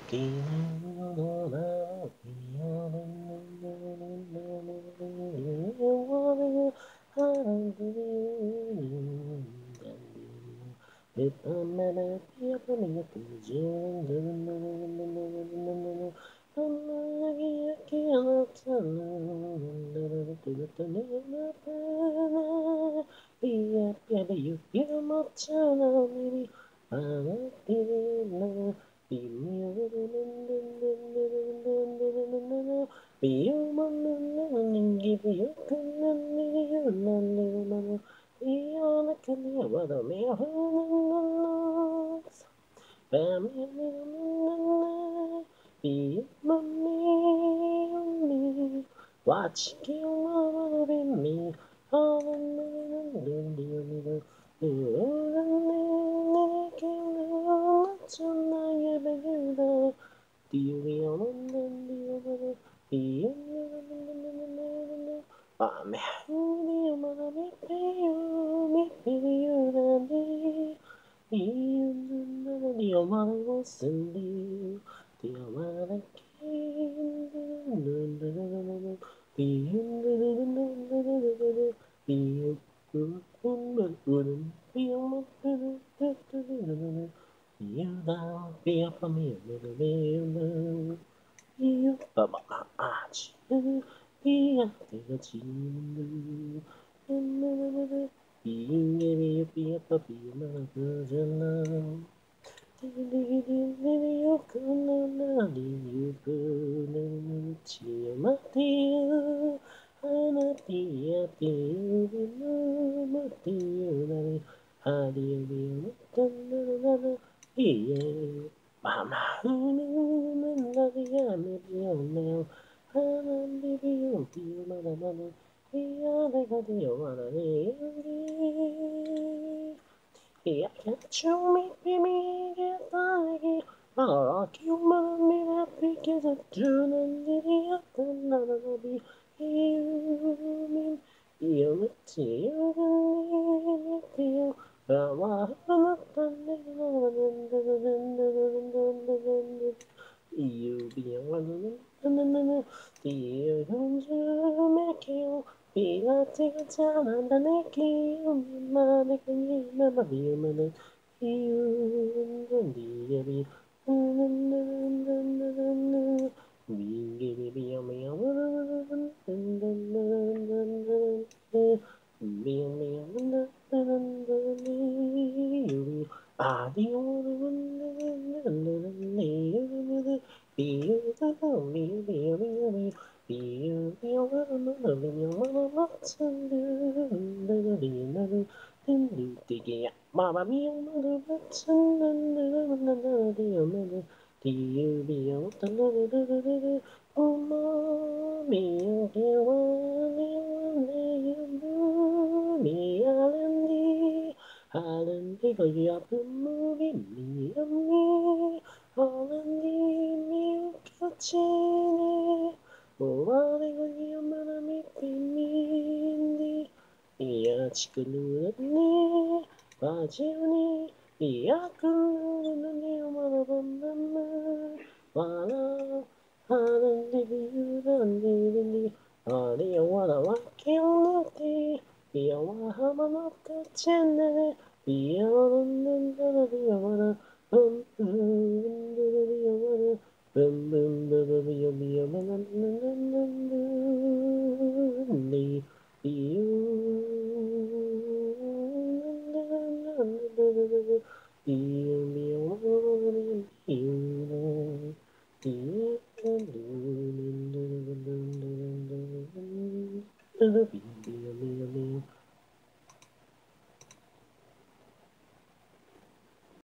Watch you loving me. Yeah, can't you make me get like rock you me that because of June and the other be you you you you be a one you make you be a ticket and the neck you man can you remember you you Mama mia, mother, but do you be able to oh, mommy, me, Alan, go you up the movie, me, Alan, me, catching it. Oh, I think you're gonna make me. 이야 지근우네 와지우니 이야 그누네 마라밤밤마 와라 하는데 비유란디니 아니야 와라 와키오노티 비야와 하마노 까체네 비야는는다라 비야와라 흠흠흔들어 비야와라 흠흠흔들어 비야 비야만난난난난난